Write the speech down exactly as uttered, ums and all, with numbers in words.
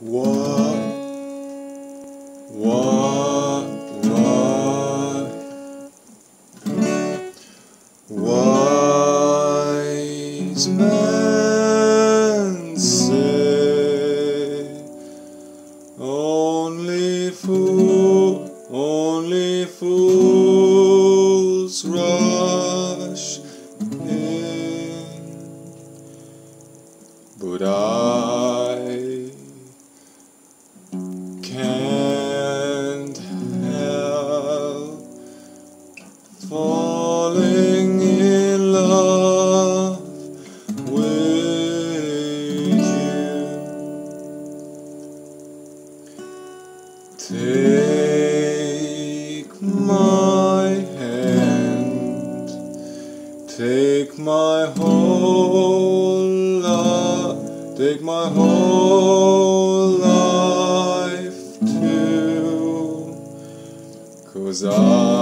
What, what, what, wise men say, only fool, only fools rush in, but I can't help falling in love with you. Take my hand, take my whole life, take my whole life too, 'cause I